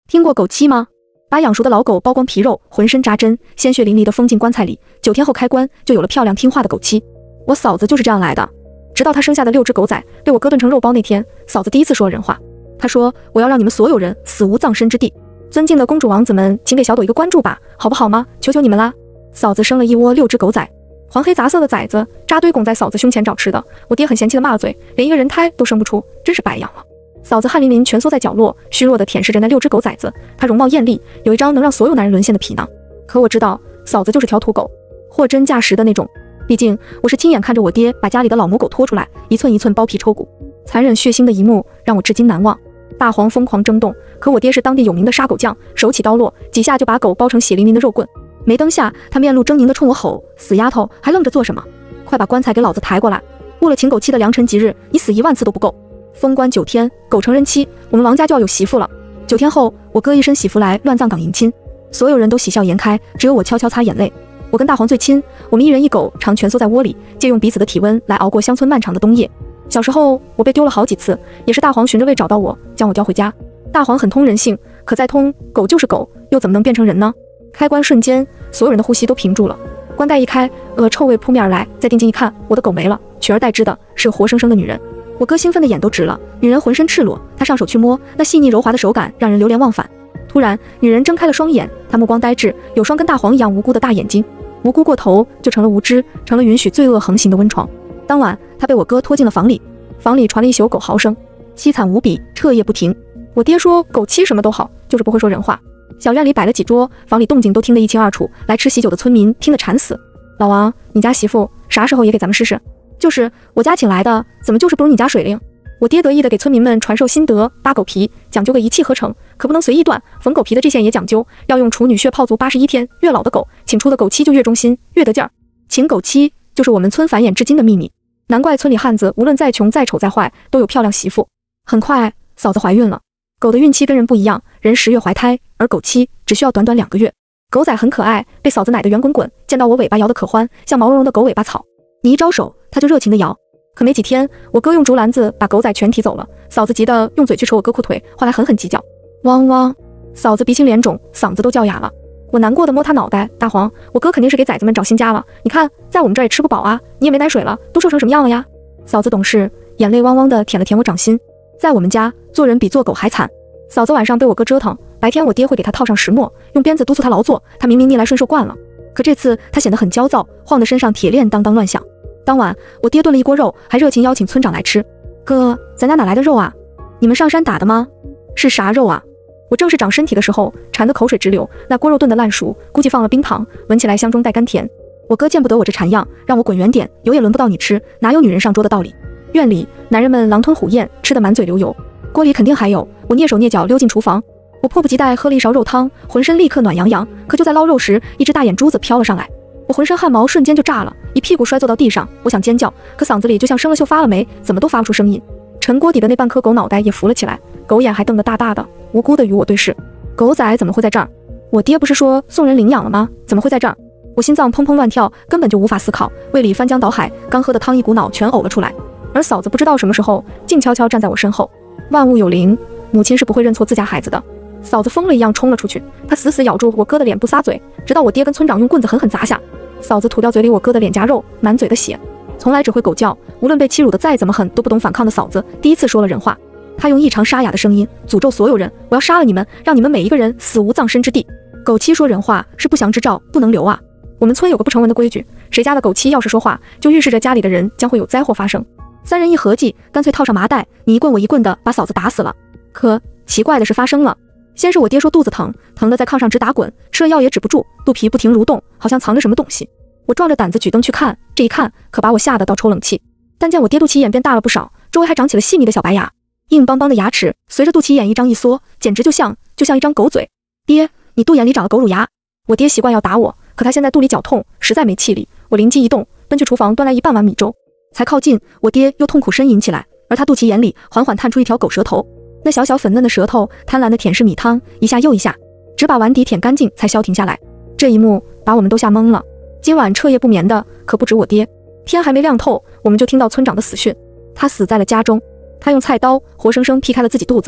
听过狗期吗？把养熟的老狗剥光皮肉，浑身扎针，鲜血淋漓地封进棺材里，9天后开棺，就有了漂亮听话的狗期。我嫂子就是这样来的。直到她生下的6只狗仔被我哥炖成肉包那天，嫂子第一次说人话。她说：“我要让你们所有人死无葬身之地。尊敬的公主王子们，请给小朵一个关注吧，好不好吗？求求你们啦！”嫂子生了一窝6只狗仔，黄黑杂色的崽子扎堆拱在嫂子胸前找吃的。我爹很嫌弃的骂了嘴，连一个人胎都生不出，真是白养了。嫂子汗淋淋蜷缩在角落，虚弱地舔舐着那6只狗崽子。她容貌艳丽，有一张能让所有男人沦陷的皮囊。可我知道，嫂子就是条土狗，货真价实的那种。毕竟我是亲眼看着我爹把家里的老母狗拖出来，一寸一寸剥皮抽骨，残忍血腥的一幕让我至今难忘。大黄疯狂争动，可我爹是当地有名的杀狗匠，手起刀落，几下就把狗剥成血淋淋的肉棍。没灯下，他面露狰狞地冲我吼：“死丫头，还愣着做什么？快把棺材给老子抬过来！误了请狗期的良辰吉日，你死1万次都不够。”封棺9天，狗成人妻，我们王家就要有媳妇了。9天后，我哥一身喜服来乱葬岗迎亲，所有人都喜笑颜开，只有我悄悄擦眼泪。我跟大黄最亲，我们一人一狗常蜷缩在窝里，借用彼此的体温来熬过乡村漫长的冬夜。小时候我被丢了好几次，也是大黄寻着位找到我，将我交回家。大黄很通人性，可再通，狗就是狗，又怎么能变成人呢？开棺瞬间，所有人的呼吸都屏住了。棺盖一开，臭味扑面而来，再定睛一看，我的狗没了，取而代之的是活生生的女人。我哥兴奋的眼都直了，女人浑身赤裸，他上手去摸，那细腻柔滑的手感让人流连忘返。突然，女人睁开了双眼，她目光呆滞，有双跟大黄一样无辜的大眼睛。无辜过头就成了无知，成了允许罪恶横行的温床。当晚，她被我哥拖进了房里，房里传了一宿狗嚎声，凄惨无比，彻夜不停。我爹说狗期什么都好，就是不会说人话。小院里摆了几桌，房里动静都听得一清二楚，来吃喜酒的村民听得馋死。老王，你家媳妇啥时候也给咱们试试？就是我家请来的，怎么就是不如你家水灵？我爹得意地给村民们传授心得，扒狗皮讲究个一气呵成，可不能随意断，缝狗皮的这线也讲究，要用处女穴泡足81天，越老的狗请出的狗期就越忠心，越得劲儿。请狗期就是我们村繁衍至今的秘密，难怪村里汉子无论再穷再丑再坏，都有漂亮媳妇。很快，嫂子怀孕了。狗的孕期跟人不一样，人10月怀胎，而狗期只需要短短2个月。狗仔很可爱，被嫂子奶得圆滚滚，见到我尾巴摇得可欢，像毛茸茸的狗尾巴草。你一招手，它就热情地摇。可没几天，我哥用竹篮子把狗仔全提走了，嫂子急得用嘴去扯我哥裤腿，后来狠狠鸡叫，汪汪！嫂子鼻青脸肿，嗓子都叫哑了。我难过的摸他脑袋，大黄，我哥肯定是给崽子们找新家了，你看，在我们这儿也吃不饱啊，你也没奶水了，都瘦成什么样了呀？嫂子懂事，眼泪汪汪的舔了舔我掌心。在我们家，做人比做狗还惨。嫂子晚上被我哥折腾，白天我爹会给他套上石磨，用鞭子督促他劳作，他明明逆来顺受惯了，可这次他显得很焦躁，晃得身上铁链当当乱响。当晚，我爹炖了一锅肉，还热情邀请村长来吃。哥，咱家哪来的肉啊？你们上山打的吗？是啥肉啊？我正是长身体的时候，馋得口水直流。那锅肉炖得烂熟，估计放了冰糖，闻起来香中带甘甜。我哥见不得我这馋样，让我滚远点，油也轮不到你吃，哪有女人上桌的道理？院里，男人们狼吞虎咽，吃得满嘴流油。锅里肯定还有，我蹑手蹑脚溜进厨房，我迫不及待喝了一勺肉汤，浑身立刻暖洋洋。可就在捞肉时，一只大眼珠子飘了上来。我浑身汗毛瞬间就炸了，一屁股摔坐到地上。我想尖叫，可嗓子里就像生了锈发了霉，怎么都发不出声音。沉锅底的那半颗狗脑袋也浮了起来，狗眼还瞪得大大的，无辜的与我对视。狗仔怎么会在这儿？我爹不是说送人领养了吗？怎么会在这儿？我心脏砰砰乱跳，根本就无法思考，胃里翻江倒海，刚喝的汤一股脑全呕了出来。而嫂子不知道什么时候静悄悄站在我身后。万物有灵，母亲是不会认错自家孩子的。嫂子疯了一样冲了出去，她死死咬住我哥的脸不撒嘴，直到我爹跟村长用棍子狠狠砸下。嫂子吐掉嘴里我哥的脸颊肉，满嘴的血。从来只会狗叫，无论被欺辱的再怎么狠都不懂反抗的嫂子第一次说了人话。她用异常沙哑的声音诅咒所有人，我要杀了你们，让你们每一个人死无葬身之地。狗期说人话是不祥之兆，不能留啊。我们村有个不成文的规矩，谁家的狗期要是说话，就预示着家里的人将会有灾祸发生。3人一合计，干脆套上麻袋，你一棍我一棍的把嫂子打死了。可奇怪的事发生了，先是我爹说肚子疼，疼得在炕上直打滚，吃了药也止不住，肚皮不停蠕动，好像藏着什么东西。我壮着胆子举灯去看，这一看可把我吓得倒抽冷气。但见我爹肚脐眼变大了不少，周围还长起了细密的小白牙，硬邦邦的牙齿随着肚脐眼一张一缩，简直就像一张狗嘴。爹，你肚眼里长了狗乳牙。我爹习惯要打我，可他现在肚里绞痛，实在没气力。我灵机一动，奔去厨房端来1半碗米粥。才靠近，我爹又痛苦呻吟起来，而他肚脐眼里缓缓探出一条狗舌头，那小小粉嫩的舌头贪婪地舔舐米汤，一下又一下，只把碗底舔干净才消停下来。这一幕把我们都吓懵了。今晚彻夜不眠的可不止我爹，天还没亮透，我们就听到村长的死讯，他死在了家中。他用菜刀活生生劈开了自己肚子，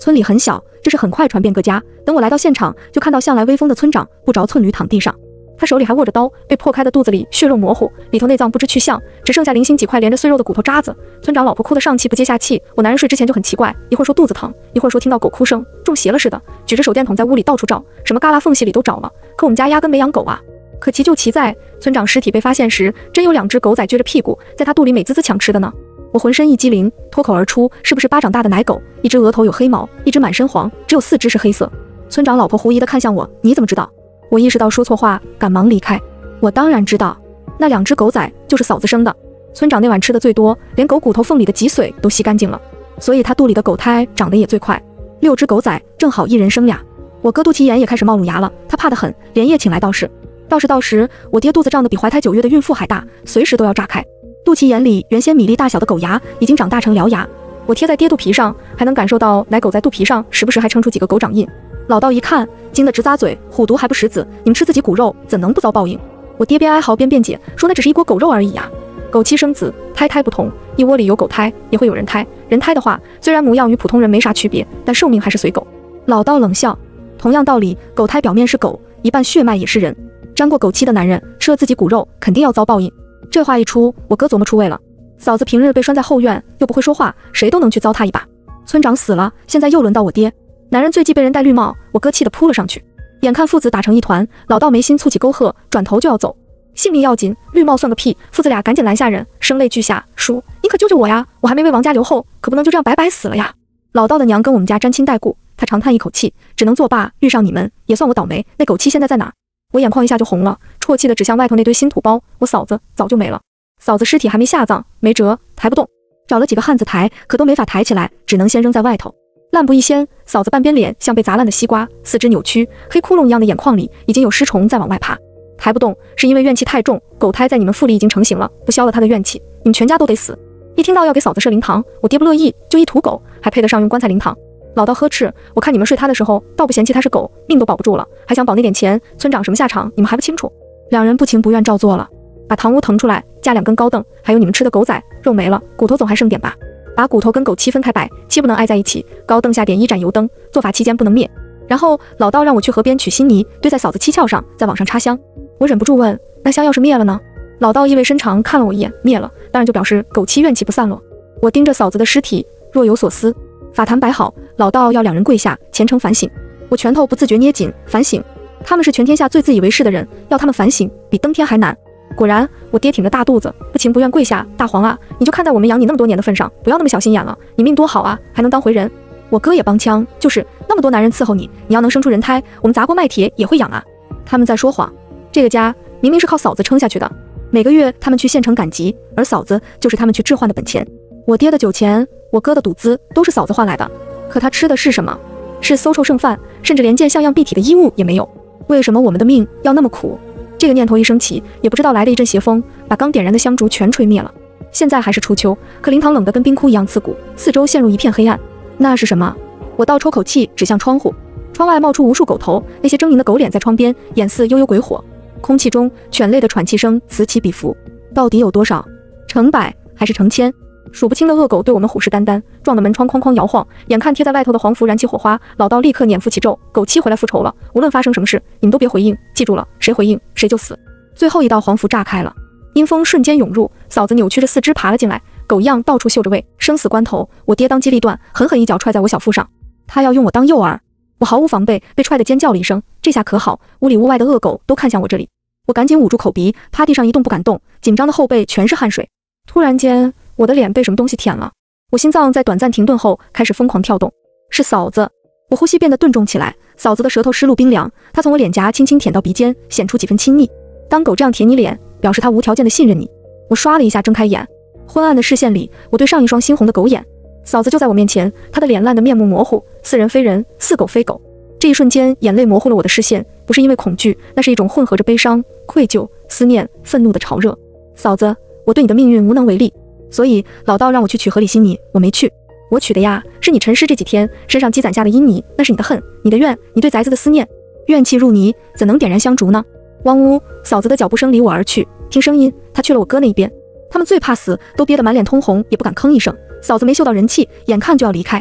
村里很小，这事很快传遍各家。等我来到现场，就看到向来威风的村长不着寸缕躺地上，他手里还握着刀，被破开的肚子里血肉模糊，里头内脏不知去向，只剩下零星几块连着碎肉的骨头渣子。村长老婆哭得上气不接下气，我男人睡之前就很奇怪，一会儿说肚子疼，一会儿说听到狗哭声，中邪了似的，举着手电筒在屋里到处照，什么旮旯缝隙里都找了，可我们家压根没养狗啊。可奇就奇在，村长尸体被发现时，真有2只狗仔撅着屁股在他肚里美滋滋抢吃的呢。我浑身一激灵，脱口而出，是不是巴掌大的奶狗？一只额头有黑毛，一只满身黄，只有4只是黑色。村长老婆狐疑地看向我，你怎么知道？我意识到说错话，赶忙离开。我当然知道，那2只狗仔就是嫂子生的。村长那晚吃的最多，连狗骨头缝里的脊髓都吸干净了，所以他肚里的狗胎长得也最快。6只狗仔正好1人生俩。我哥肚脐眼也开始冒乳牙了，他怕得很，连夜请来道士。到时，我爹肚子胀得比怀胎9月的孕妇还大，随时都要炸开。肚脐眼里原先米粒大小的狗牙已经长大成獠牙，我贴在爹肚皮上，还能感受到奶狗在肚皮上时不时还撑出几个狗掌印。老道一看，惊得直咂嘴，虎毒还不食子，你们吃自己骨肉，怎能不遭报应？我爹边哀嚎边辩解，说那只是一锅狗肉而已呀。狗妻生子，胎不同，一窝里有狗胎，也会有人胎。人胎的话，虽然模样与普通人没啥区别，但寿命还是随狗。老道冷笑，同样道理，狗胎表面是狗，一半血脉也是人。沾过狗妻的男人吃了自己骨肉，肯定要遭报应。这话一出，我哥琢磨出味了。嫂子平日被拴在后院，又不会说话，谁都能去糟蹋一把。村长死了，现在又轮到我爹。男人最忌被人戴绿帽，我哥气得扑了上去。眼看父子打成一团，老道没心促起沟壑，转头就要走。性命要紧，绿帽算个屁！父子俩赶紧拦下人，声泪俱下，叔，你可救救我呀！我还没为王家留后，可不能就这样白白死了呀！老道的娘跟我们家沾亲带故，他长叹一口气，只能作罢。遇上你们，也算我倒霉。那狗妻现在在哪？我眼眶一下就红了，啜泣的指向外头那堆新土包。我嫂子早就没了，嫂子尸体还没下葬，没辙，抬不动。找了几个汉子抬，可都没法抬起来，只能先扔在外头。烂不一掀，嫂子半边脸像被砸烂的西瓜，4肢扭曲，黑窟窿一样的眼眶里已经有尸虫在往外爬。抬不动是因为怨气太重，狗胎在你们腹里已经成型了，不消了他的怨气，你们全家都得死。一听到要给嫂子设灵堂，我爹不乐意，就一土狗还配得上用棺材灵堂。老道呵斥，我看你们睡他的时候，倒不嫌弃他是狗，命都保不住了，还想保那点钱，村长什么下场你们还不清楚？两人不情不愿照做了，把堂屋腾出来，架2根高凳，还有你们吃的狗仔，肉没了，骨头总还剩点吧？把骨头跟狗妻分开摆，妻不能挨在一起，高凳下点1盏油灯，做法期间不能灭。然后老道让我去河边取稀泥，堆在嫂子七窍上，再往上插香。我忍不住问，那香要是灭了呢？老道意味深长看了我一眼，灭了，当然就表示狗妻怨气不散落。我盯着嫂子的尸体，若有所思。法坛摆好，老道要2人跪下，虔诚反省。我拳头不自觉捏紧，反省。他们是全天下最自以为是的人，要他们反省，比登天还难。果然，我爹挺着大肚子，不情不愿跪下。大黄啊，你就看在我们养你那么多年的份上，不要那么小心眼了。你命多好啊，还能当回人。我哥也帮腔，就是那么多男人伺候你，你要能生出人胎，我们砸锅卖铁也会养啊。他们在说谎。这个家明明是靠嫂子撑下去的，每个月他们去县城赶集，而嫂子就是他们去置换的本钱。我爹的酒钱，我哥的赌资，都是嫂子换来的。可他吃的是什么？是馊臭剩饭，甚至连件像样蔽体的衣物也没有。为什么我们的命要那么苦？这个念头一升起，也不知道来的一阵邪风，把刚点燃的香烛全吹灭了。现在还是初秋，可灵堂冷得跟冰窟一样刺骨，四周陷入一片黑暗。那是什么？我倒抽口气，指向窗户。窗外冒出无数狗头，那些狰狞的狗脸在窗边，眼似悠悠鬼火。空气中犬类的喘气声此起彼伏。到底有多少？成百还是成千？数不清的恶狗对我们虎视眈眈，撞得门窗哐哐摇晃。眼看贴在外头的黄符燃起火花，老道立刻捻腹起咒：狗妻回来复仇了，无论发生什么事，你们都别回应，记住了，谁回应谁就死。最后一道黄符炸开了，阴风瞬间涌入，嫂子扭曲着4肢爬了进来，狗一样到处嗅着味。生死关头，我爹当机立断，狠狠一脚踹在我小腹上，他要用我当诱饵。我毫无防备，被踹得尖叫了一声。这下可好，屋里屋外的恶狗都看向我这里。我赶紧捂住口鼻，趴地上一动不敢动，紧张的后背全是汗水。突然间，我的脸被什么东西舔了，我心脏在短暂停顿后开始疯狂跳动。是嫂子，我呼吸变得顿重起来。嫂子的舌头湿漉冰凉，她从我脸颊轻轻舔到鼻尖，显出几分亲昵。当狗这样舔你脸，表示她无条件的信任你。我刷了一下睁开眼，昏暗的视线里，我对上一双猩红的狗眼。嫂子就在我面前，她的脸烂得面目模糊，似人非人，似狗非狗。这一瞬间，眼泪模糊了我的视线，不是因为恐惧，那是一种混合着悲伤、愧疚、思念、愤怒的潮热。嫂子，我对你的命运无能为力，所以老道让我去取河里稀泥，我没去。我取的呀，是你沉尸这几天身上积攒下的阴泥，那是你的恨，你的怨，你对宅子的思念。怨气入泥，怎能点燃香烛呢？汪呜，嫂子的脚步声离我而去，听声音，她去了我哥那一边。他们最怕死，都憋得满脸通红，也不敢吭一声。嫂子没嗅到人气，眼看就要离开。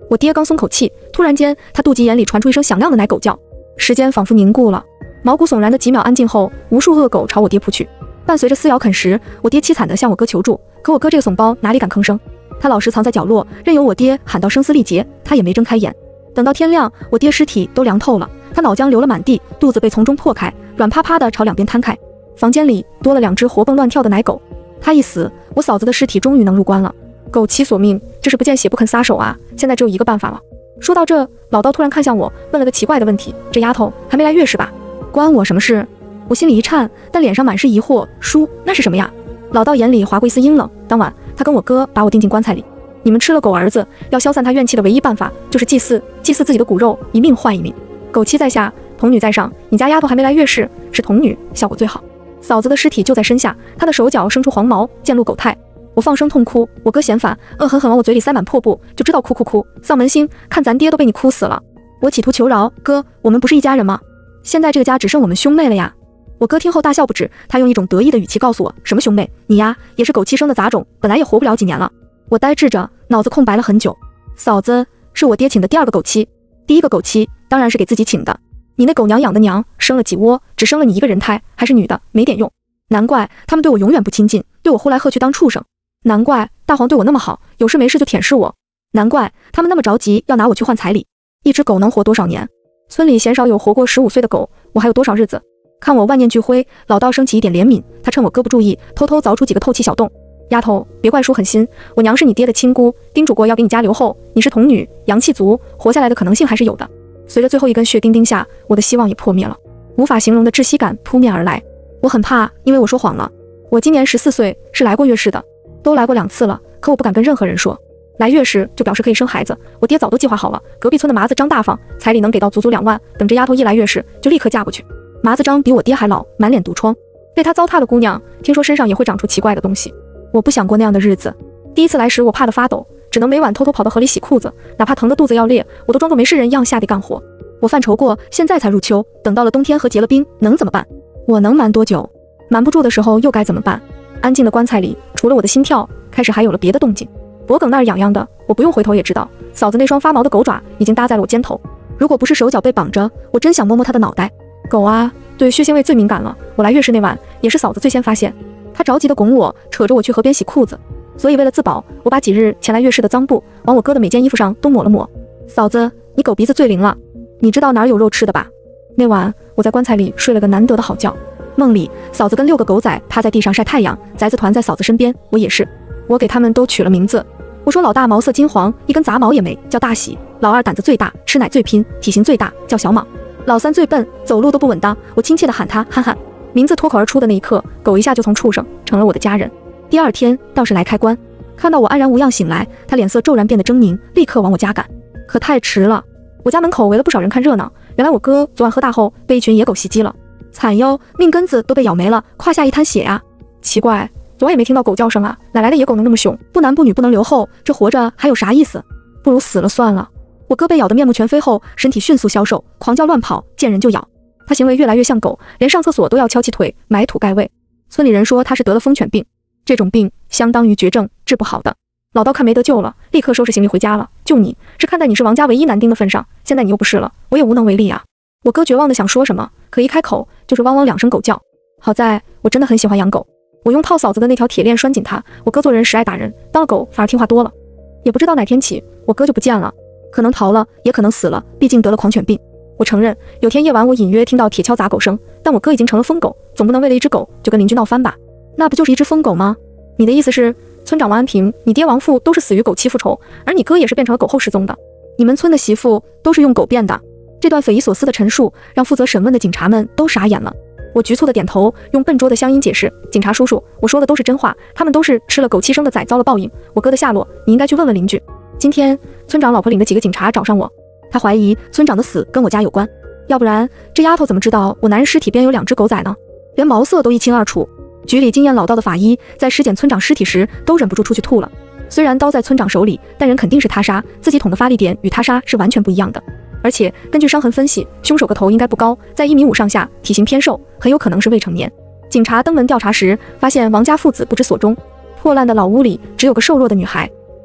我爹刚松口气，突然间他肚脐眼里传出一声响亮的奶狗叫，时间仿佛凝固了，毛骨悚然的几秒安静后，无数恶狗朝我爹扑去，伴随着撕咬啃食，我爹凄惨地向我哥求助，可我哥这个怂包哪里敢吭声，他老实藏在角落，任由我爹喊到声嘶力竭，他也没睁开眼。等到天亮，我爹尸体都凉透了，他脑浆流了满地，肚子被从中破开，软趴趴的朝两边摊开，房间里多了2只活蹦乱跳的奶狗。他一死，我嫂子的尸体终于能入棺了。狗妻索命，这是不见血不肯撒手啊！现在只有一个办法了。说到这，老道突然看向我，问了个奇怪的问题：这丫头还没来月事吧？关我什么事？我心里一颤，但脸上满是疑惑。叔，那是什么呀？老道眼里划过一丝阴冷。当晚，他跟我哥把我钉进棺材里。你们吃了狗儿子，要消散他怨气的唯一办法就是祭祀自己的骨肉，一命换一命。狗妻在下，童女在上，你家丫头还没来月事，是童女，效果最好。嫂子的尸体就在身下，她的手脚生出黄毛，渐露狗态。我放声痛哭，我哥嫌烦，恶狠狠往我嘴里塞满破布，就知道哭哭哭，丧门星，看咱爹都被你哭死了。我企图求饶，哥，我们不是一家人吗？现在这个家只剩我们兄妹了呀。我哥听后大笑不止，他用一种得意的语气告诉我，什么兄妹，你呀也是狗妻生的杂种，本来也活不了几年了。我呆滞着，脑子空白了很久。嫂子是我爹请的第2个狗妻，第1个狗妻当然是给自己请的。你那狗娘养的娘，生了几窝，只生了你1个人胎，还是女的，没点用。难怪他们对我永远不亲近，对我呼来喝去当畜生。难怪大黄对我那么好，有事没事就舔舐我。难怪他们那么着急要拿我去换彩礼。一只狗能活多少年？村里鲜少有活过15岁的狗，我还有多少日子？看我万念俱灰，老道升起一点怜悯，他趁我哥不注意，偷偷凿出几个透气小洞。丫头，别怪叔狠心，我娘是你爹的亲姑，叮嘱过要给你家留后，你是童女，阳气足，活下来的可能性还是有的。随着最后一根血钉钉下，我的希望也破灭了，无法形容的窒息感扑面而来。我很怕，因为我说谎了。我今年14岁，是来过月事的，都来过2次了，可我不敢跟任何人说。来月事就表示可以生孩子，我爹早都计划好了。隔壁村的麻子张大方，彩礼能给到足足2万，等这丫头一来月事，就立刻嫁过去。麻子张比我爹还老，满脸毒疮，被他糟蹋的姑娘，听说身上也会长出奇怪的东西。我不想过那样的日子。第一次来时，我怕得发抖，只能每晚偷偷跑到河里洗裤子，哪怕疼得肚子要裂，我都装作没事人一样下地干活。我犯愁过，现在才入秋，等到了冬天河结了冰，能怎么办？我能瞒多久？瞒不住的时候又该怎么办？安静的棺材里，除了我的心跳，开始还有了别的动静。脖梗那儿痒痒的，我不用回头也知道，嫂子那双发毛的狗爪已经搭在了我肩头。如果不是手脚被绑着，我真想摸摸它的脑袋。狗啊，对血腥味最敏感了。我来月事那晚，也是嫂子最先发现。她着急地拱我，扯着我去河边洗裤子。所以为了自保，我把几日前来月事的脏布往我哥的每件衣服上都抹了抹。嫂子，你狗鼻子最灵了，你知道哪儿有肉吃的吧？那晚我在棺材里睡了个难得的好觉，梦里嫂子跟6个狗仔趴在地上晒太阳，崽子团在嫂子身边，我也是。我给他们都取了名字，我说老大毛色金黄，一根杂毛也没，叫大喜；老二胆子最大，吃奶最拼，体型最大，叫小莽；老三最笨，走路都不稳当，我亲切地喊他憨憨。名字脱口而出的那一刻，狗一下就从畜生成了我的家人。第2天道士来开棺，看到我安然无恙醒来，他脸色骤然变得狰狞，立刻往我家赶。可太迟了，我家门口围了不少人看热闹。原来我哥昨晚喝大后被一群野狗袭击了，惨哟，命根子都被咬没了，胯下一滩血呀。奇怪，昨晚也没听到狗叫声啊，哪来的野狗能那么凶？不男不女不能留后，这活着还有啥意思？不如死了算了。我哥被咬得面目全非后，身体迅速消瘦，狂叫乱跑，见人就咬。他行为越来越像狗，连上厕所都要翘起腿，埋土盖位。村里人说他是得了疯犬病，这种病相当于绝症，治不好的。老道看没得救了，立刻收拾行李回家了。就你是看在你是王家唯一男丁的份上，现在你又不是了，我也无能为力啊。我哥绝望的想说什么，可一开口就是汪汪2声狗叫。好在我真的很喜欢养狗，我用套嫂子的那条铁链拴紧它。我哥做人实爱打人，当了狗反而听话多了。也不知道哪天起，我哥就不见了，可能逃了，也可能死了，毕竟得了狂犬病。我承认，有天夜晚我隐约听到铁锹砸狗声，但我哥已经成了疯狗，总不能为了一只狗就跟邻居闹翻吧？那不就是一只疯狗吗？你的意思是，村长王安平、你爹王父都是死于狗欺负仇，而你哥也是变成了狗后失踪的？你们村的媳妇都是用狗变的？这段匪夷所思的陈述让负责审问的警察们都傻眼了。我局促的点头，用笨拙的乡音解释：警察叔叔，我说的都是真话，他们都是吃了狗妻生的崽遭了报应，我哥的下落你应该去问问邻居。今天村长老婆领的几个警察找上我，他怀疑村长的死跟我家有关，要不然这丫头怎么知道我男人尸体边有2只狗崽呢？连毛色都一清二楚。局里经验老道的法医在尸检村长尸体时都忍不住出去吐了。虽然刀在村长手里，但人肯定是他杀，自己捅的发力点与他杀是完全不一样的。而且根据伤痕分析，凶手个头应该不高，在1.5米上下，体型偏瘦，很有可能是未成年。警察登门调查时，发现王家父子不知所终，破烂的老屋里只有个瘦弱的女孩。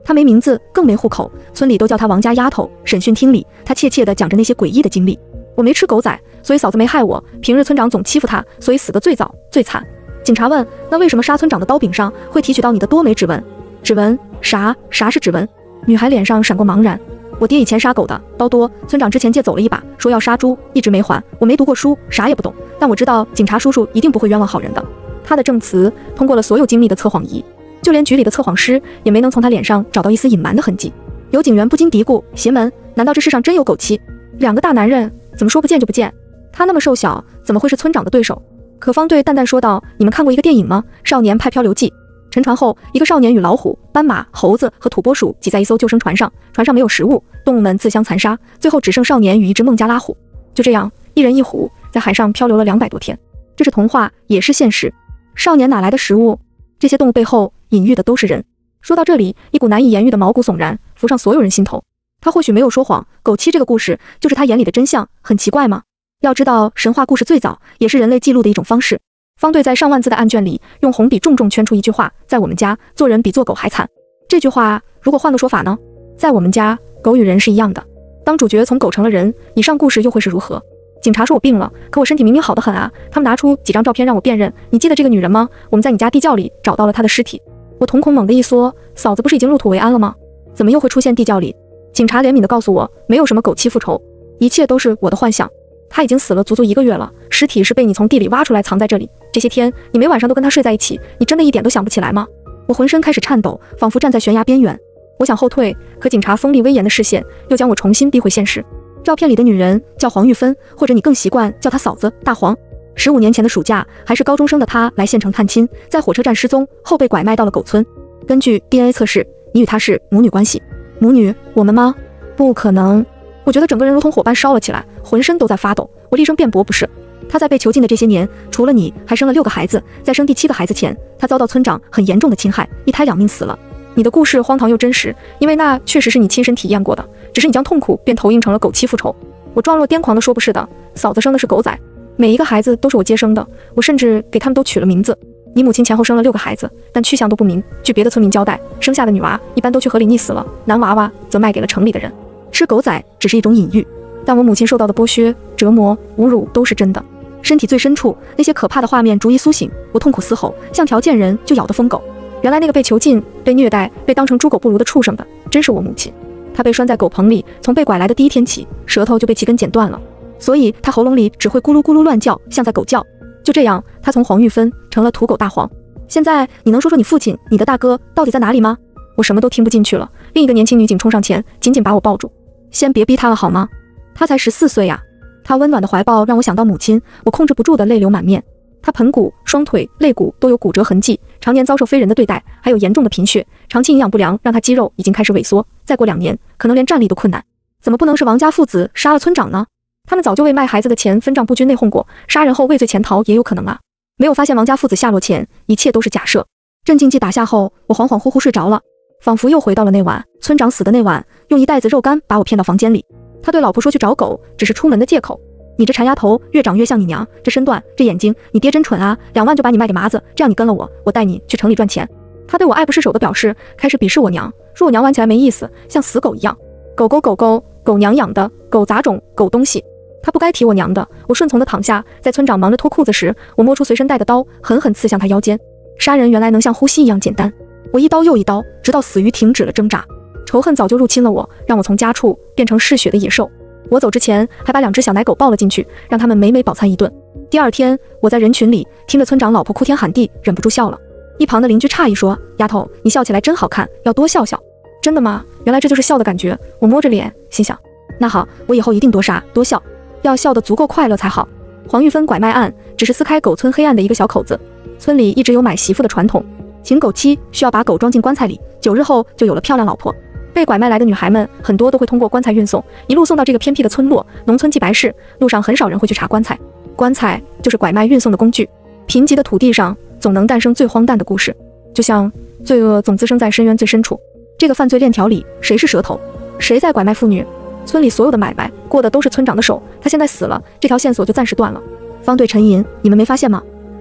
她没名字，更没户口，村里都叫她王家丫头。审讯厅里，她怯怯地讲着那些诡异的经历。我没吃狗仔，所以嫂子没害我。平日村长总欺负她，所以死得最早最惨。警察问：那为什么杀村长的刀柄上会提取到你的多枚指纹？指纹？啥是指纹？女孩脸上闪过茫然。我爹以前杀狗的，刀多，村长之前借走了一把，说要杀猪，一直没还。我没读过书，啥也不懂，但我知道警察叔叔一定不会冤枉好人的。他的证词通过了所有精密的测谎仪，就连局里的测谎师也没能从他脸上找到一丝隐瞒的痕迹。有警员不禁嘀咕：邪门，难道这世上真有狗妻？两个大男人怎么说不见就不见？他那么瘦小，怎么会是村长的对手？可方队淡淡说道：你们看过一个电影吗？少年派漂流记。沉船后，一个少年与老虎、斑马、猴子和土拨鼠挤在一艘救生船上，船上没有食物，动物们自相残杀，最后只剩少年与一只孟加拉虎。就这样，一人一虎在海上漂流了200多天。这是童话，也是现实。少年哪来的食物？这些动物背后隐喻的都是人。说到这里，一股难以言喻的毛骨悚然浮上所有人心头。他或许没有说谎，狗妻这个故事就是他眼里的真相，很奇怪吗？要知道，神话故事最早也是人类记录的一种方式。方队在上万字的案卷里用红笔重重圈出一句话：在我们家，做人比做狗还惨。这句话如果换个说法呢？在我们家，狗与人是一样的。当主角从狗成了人，以上故事又会是如何？警察说我病了，可我身体明明好得很啊。他们拿出几张照片让我辨认，你记得这个女人吗？我们在你家地窖里找到了她的尸体。我瞳孔猛地一缩，嫂子不是已经入土为安了吗？怎么又会出现地窖里？警察怜悯地告诉我，没有什么狗妻复仇，一切都是我的幻想。他已经死了足足1个月了，尸体是被你从地里挖出来藏在这里。这些天你每晚上都跟他睡在一起，你真的一点都想不起来吗？我浑身开始颤抖，仿佛站在悬崖边缘。我想后退，可警察锋利威严的视线又将我重新逼回现实。照片里的女人叫黄玉芬，或者你更习惯叫她嫂子大黄。15年前的暑假，还是高中生的她来县城探亲，在火车站失踪后被拐卖到了狗村。根据 DNA 测试，你与她是母女关系。母女？我们吗？不可能。我觉得整个人如同火般烧了起来，浑身都在发抖。我厉声辩驳，不是。她在被囚禁的这些年，除了你，还生了6个孩子。在生第7个孩子前，她遭到村长很严重的侵害，一胎2命死了。你的故事荒唐又真实，因为那确实是你亲身体验过的，只是你将痛苦便投影成了狗妻复仇。我状若癫狂地说，不是的，嫂子生的是狗仔，每一个孩子都是我接生的，我甚至给他们都取了名字。你母亲前后生了6个孩子，但去向都不明。据别的村民交代，生下的女娃一般都去河里溺死了，男娃娃则卖给了城里的人。吃狗仔只是一种隐喻，但我母亲受到的剥削、折磨、侮辱都是真的。身体最深处那些可怕的画面逐一苏醒，我痛苦嘶吼，像条贱人就咬得疯狗。原来那个被囚禁、被虐待、被当成猪狗不如的畜生的，真是我母亲。她被拴在狗棚里，从被拐来的第1天起，舌头就被气根剪断了，所以她喉咙里只会咕噜咕噜乱叫，像在狗叫。就这样，她从黄玉芬成了土狗大黄。现在你能说说你父亲、你的大哥到底在哪里吗？我什么都听不进去了。另一个年轻女警冲上前，紧紧把我抱住。先别逼他了好吗？他才14岁呀。他温暖的怀抱让我想到母亲，我控制不住的泪流满面。他盆骨、双腿、肋骨都有骨折痕迹，常年遭受非人的对待，还有严重的贫血，长期营养不良让他肌肉已经开始萎缩，再过2年可能连站立都困难。怎么不能是王家父子杀了村长呢？他们早就为卖孩子的钱分账不均内讧过，杀人后畏罪潜逃也有可能啊。没有发现王家父子下落前，一切都是假设。镇静剂打下后，我恍恍惚惚睡着了，仿佛又回到了那晚村长死的那晚，用一袋子肉干把我骗到房间里。他对老婆说去找狗只是出门的借口。你这馋丫头越长越像你娘，这身段这眼睛，你爹真蠢啊，2万就把你卖给麻子，这样你跟了我，我带你去城里赚钱。他对我爱不释手的表示，开始鄙视我娘，说我娘玩起来没意思，像死狗一样。狗娘养的，狗杂种，狗东西。他不该提我娘的。我顺从的躺下，在村长忙着脱裤子时，我摸出随身带的刀，狠狠刺向他腰间。杀人原来能像呼吸一样简单，我一刀又一刀，直到死鱼停止了挣扎。仇恨早就入侵了我，让我从家畜变成嗜血的野兽。我走之前还把2只小奶狗抱了进去，让他们美美饱餐一顿。第2天，我在人群里听着村长老婆哭天喊地，忍不住笑了。一旁的邻居诧异说：丫头，你笑起来真好看，要多笑笑。真的吗？原来这就是笑的感觉。我摸着脸心想，那好，我以后一定多杀多笑，要笑得足够快乐才好。黄玉芬拐卖案只是撕开狗村黑暗的一个小口子。村里一直有买媳妇的传统，请狗妻需要把狗装进棺材里，9日后就有了漂亮老婆。被拐卖来的女孩们很多都会通过棺材运送，一路送到这个偏僻的村落。农村祭白事，路上很少人会去查棺材，棺材就是拐卖运送的工具。贫瘠的土地上总能诞生最荒诞的故事，就像罪恶总滋生在深渊最深处。这个犯罪链条里，谁是蛇头？谁在拐卖妇女？村里所有的买卖过的都是村长的手，他现在死了，这条线索就暂时断了。方队沉吟，你们没发现吗？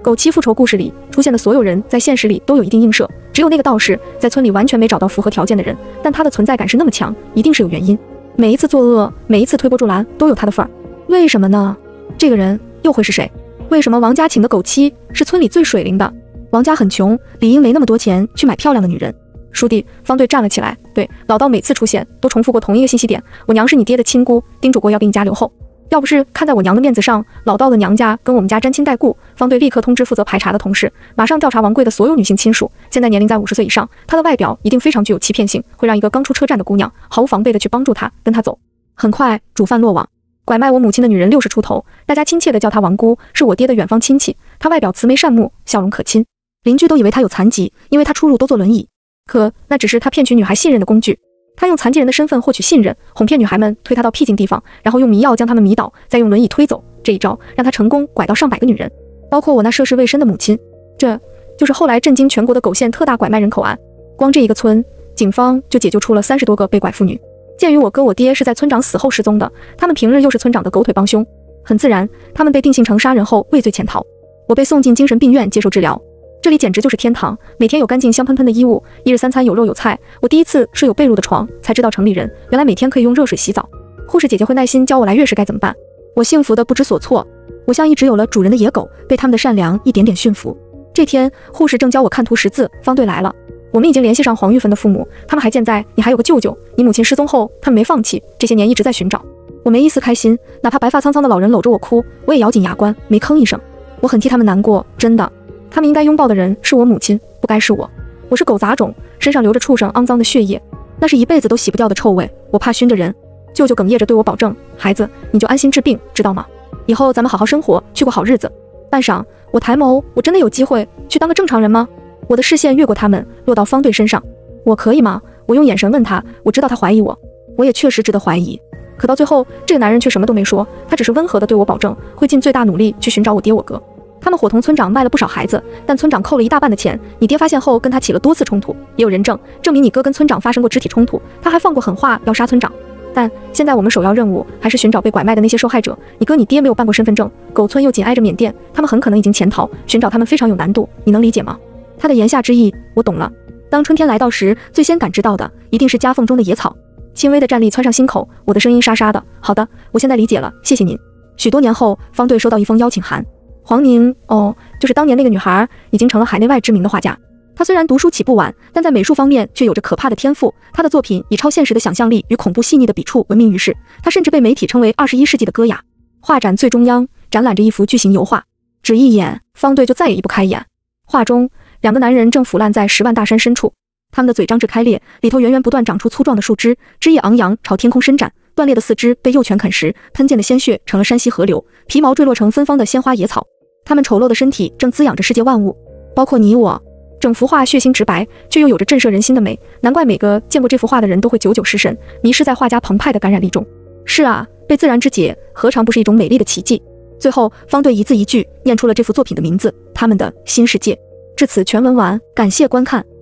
狗妻复仇故事里出现的所有人在现实里都有一定映射，只有那个道士在村里完全没找到符合条件的人，但他的存在感是那么强，一定是有原因。每一次作恶，每一次推波助澜，都有他的份儿。为什么呢？这个人又会是谁？为什么王家请的狗妻是村里最水灵的？王家很穷，理应没那么多钱去买漂亮的女人。叔弟，方队站了起来。对，老道每次出现都重复过同一个信息点，我娘是你爹的亲姑，叮嘱过要给你家留后。要不是看在我娘的面子上，老道的娘家跟我们家沾亲带故，方队立刻通知负责排查的同事，马上调查王贵的所有女性亲属。现在年龄在50岁以上，她的外表一定非常具有欺骗性，会让一个刚出车站的姑娘毫无防备的去帮助她，跟她走。很快，主犯落网。拐卖我母亲的女人60出头，大家亲切地叫她王姑，是我爹的远方亲戚。她外表慈眉善目，笑容可亲，邻居都以为她有残疾，因为她出入都坐轮椅。可那只是她骗取女孩信任的工具。他用残疾人的身份获取信任，哄骗女孩们推他到僻静地方，然后用迷药将他们迷倒，再用轮椅推走。这一招让他成功拐到上百个女人，包括我那涉世未深的母亲。这就是后来震惊全国的狗县特大拐卖人口案。光这一个村，警方就解救出了30多个被拐妇女。鉴于我哥我爹是在村长死后失踪的，他们平日又是村长的狗腿帮凶，很自然，他们被定性成杀人后畏罪潜逃。我被送进精神病院接受治疗。这里简直就是天堂，每天有干净香喷喷的衣物，一日3餐有肉有菜。我第一次睡有被褥的床，才知道城里人原来每天可以用热水洗澡。护士姐姐会耐心教我来月事该怎么办。我幸福的不知所措，我像一只有了主人的野狗，被他们的善良一点点驯服。这天，护士正教我看图识字，方队来了。我们已经联系上黄玉芬的父母，他们还健在，你还有个舅舅。你母亲失踪后，他们没放弃，这些年一直在寻找。我没一丝开心，哪怕白发苍苍的老人搂着我哭，我也咬紧牙关，没吭一声。我很替他们难过，真的。他们应该拥抱的人是我母亲，不该是我。我是狗杂种，身上流着畜生肮脏的血液，那是一辈子都洗不掉的臭味，我怕熏着人。舅舅哽咽着对我保证，孩子，你就安心治病，知道吗？以后咱们好好生活，去过好日子。半晌，我抬眸，我真的有机会去当个正常人吗？我的视线越过他们，落到方队身上。我可以吗？我用眼神问他，我知道他怀疑我，我也确实值得怀疑。可到最后，这个男人却什么都没说，他只是温和地对我保证，会尽最大努力去寻找我爹我哥。他们伙同村长卖了不少孩子，但村长扣了一大半的钱。你爹发现后跟他起了多次冲突，也有人证明你哥跟村长发生过肢体冲突，他还放过狠话要杀村长。但现在我们首要任务还是寻找被拐卖的那些受害者。你哥你爹没有办过身份证，狗村又紧挨着缅甸，他们很可能已经潜逃，寻找他们非常有难度，你能理解吗？他的言下之意我懂了。当春天来到时，最先感知到的一定是夹缝中的野草。轻微的战栗窜上心口，我的声音沙沙的。好的，我现在理解了，谢谢您。许多年后，方队收到一封邀请函。黄宁，就是当年那个女孩，已经成了海内外知名的画家。她虽然读书起步晚，但在美术方面却有着可怕的天赋。她的作品以超现实的想象力与恐怖细腻的笔触闻名于世。她甚至被媒体称为21世纪的歌雅。画展最中央展览着一幅巨型油画，只一眼，方队就再也移不开眼。画中，2个男人正腐烂在10万大山深处，他们的嘴张至开裂，里头源源不断长出粗壮的树枝，枝叶昂扬朝天空伸展。断裂的四肢被幼犬啃食，喷溅的鲜血成了山溪河流，皮毛坠落成芬芳的鲜花野草。他们丑陋的身体正滋养着世界万物，包括你我。整幅画血腥直白，却又有着震慑人心的美，难怪每个见过这幅画的人都会久久失神，迷失在画家澎湃的感染力中。是啊，被自然肢解，何尝不是一种美丽的奇迹？最后，方队一字一句念出了这幅作品的名字，他们的新世界。至此全文完，感谢观看。